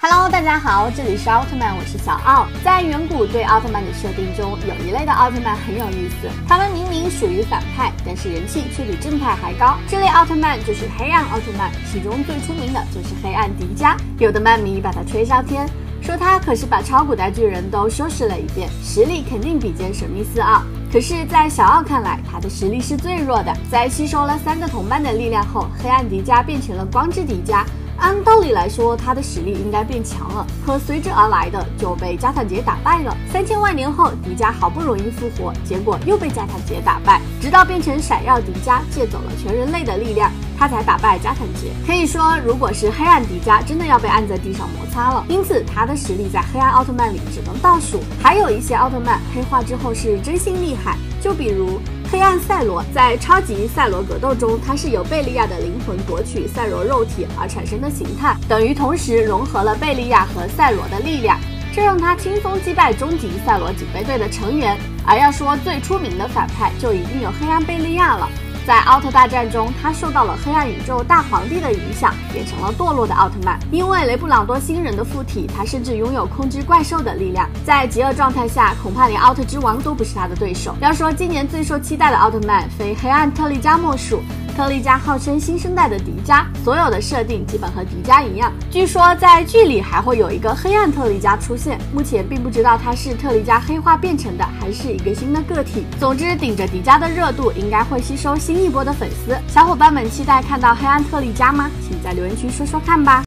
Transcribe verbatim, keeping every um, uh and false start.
Hello， 大家好，这里是奥特曼，我是小奥。在远古对奥特曼的设定中，有一类的奥特曼很有意思，他们明明属于反派，但是人气却比正派还高。这类奥特曼就是黑暗奥特曼，其中最出名的就是黑暗迪迦。有的漫迷把他吹上天，说他可是把超古代巨人都收拾了一遍，实力肯定比肩神秘四奥。可是，在小奥看来，他的实力是最弱的。在吸收了三个同伴的力量后，黑暗迪迦变成了光之迪迦。按道理来说，他的实力应该变强了，可随之而来的就被加坦杰打败了。三千万年后，迪迦好不容易复活，结果又被加坦杰打败，直到变成闪耀迪迦，借走了全人类的力量，他才打败加坦杰。可以说，如果是黑暗迪迦，真的要被按在地上摩擦了。因此，他的实力在黑暗奥特曼里只能倒数。还有一些奥特曼黑化之后是真心厉害，就比如黑暗赛罗，在超级赛罗格斗中，它是由贝利亚的灵魂夺取赛罗肉体而产生的形态，等于同时融合了贝利亚和赛罗的力量，这让他轻松击败终极赛罗警备队的成员。而要说最出名的反派，就一定有黑暗贝利亚了。在奥特大战中，他受到了黑暗宇宙大皇帝的影响，变成了堕落的奥特曼。因为雷布朗多星人的附体，他甚至拥有控制怪兽的力量。在极恶状态下，恐怕连奥特之王都不是他的对手。要说今年最受期待的奥特曼，非黑暗特利迦莫属。特利迦号称新生代的迪迦，所有的设定基本和迪迦一样。据说在剧里还会有一个黑暗特利迦出现，目前并不知道它是特利迦黑化变成的，还是一个新的个体。总之，顶着迪迦的热度，应该会吸收新一波的粉丝。小伙伴们期待看到黑暗特利迦吗？请在留言区说说看吧。